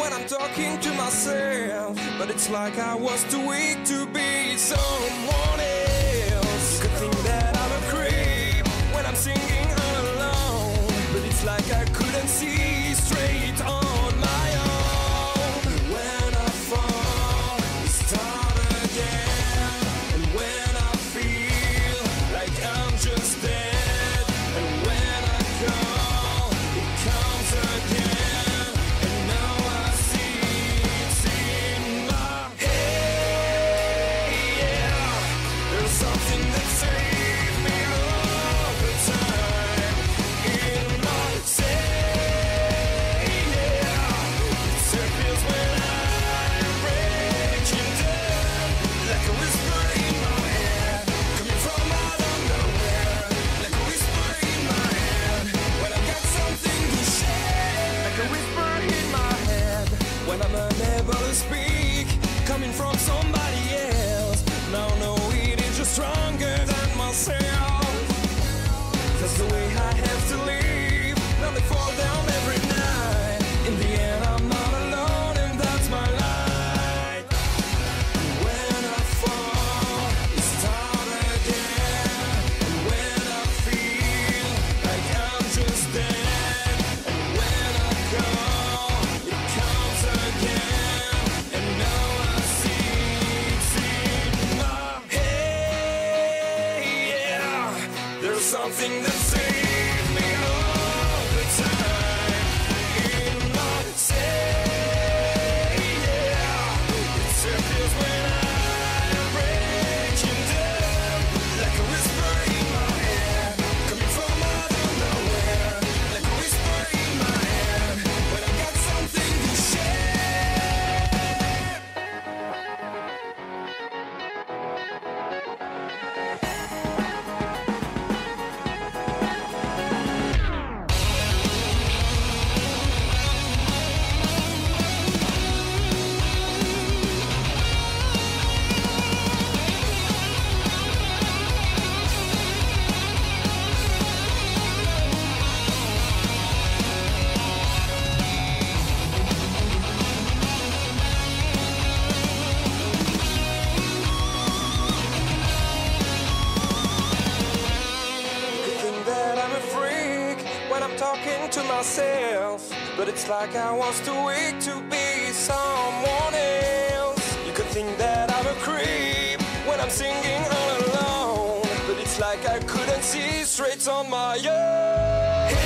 when I'm talking to myself, but it's like I was too weak to be someone else. Could think that I'm a creep when I'm singing all alone, but it's like I couldn't see straight on my own. When I fall, I start again, and when I feel like I'm just dead, and when I call, it comes again, and now I see it's in my head. Yeah, there's something that saves me all the time in myself. Yeah, it circles when I'm breaking down, like a whisper in my head, coming from out of nowhere, like a whisper in my head, when I got something to share, like a whisper in my head, when I'm unable to speak, coming from somebody else. Now no, it is just stronger than myself. That's the way I have to live. Now they fall down every night. In the end, I'm not alone, and that's my light. When I fall, it start again. And when I feel like I'm just dead, and when I call, it comes again. And now I see it's in my head. Yeah, there's something that saves me all the time in myself. Yeah, it circles when I'm breaking down, like a whisper in my head, coming from out of nowhere, like a whisper in my head, when I got something to share. Think that I'm a freak when I'm talking to myself, but it's like I was too weak to be someone else. You could think that I'm a creep when I'm singing all alone, but it's like I couldn't see straight on my own.